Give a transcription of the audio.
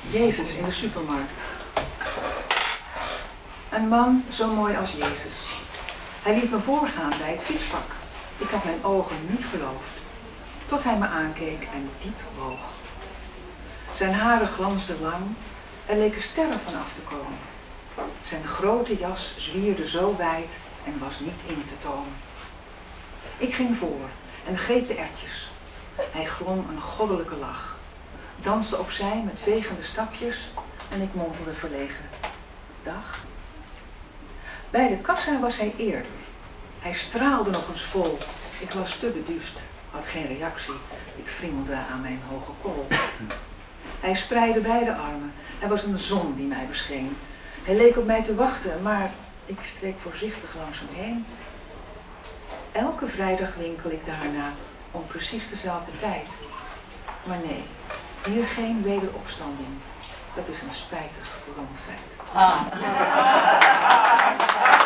Jezus in de supermarkt. Een man zo mooi als Jezus. Hij liet me voorgaan bij het fietsvak. Ik had mijn ogen niet geloofd. Tot hij me aankeek en diep boog. Zijn haren glansden lang. Er leken sterren van af te komen. Zijn grote jas zwierde zo wijd en was niet in te tonen. Ik ging voor en greep de erwtjes. Hij glom een goddelijke lach. Danste opzij met vegende stapjes en ik mompelde verlegen. Dag. Bij de kassa was hij eerder. Hij straalde nog eens vol. Ik was te beduust, had geen reactie. Ik friemelde aan mijn hoge kool. Hij spreidde beide armen. Hij was een zon die mij bescheen. Hij leek op mij te wachten, maar ik streek voorzichtig langs hem heen. Elke vrijdag winkel ik daarna om precies dezelfde tijd. Maar nee, hier geen wederopstanding. Dat is een spijtig wrong feit.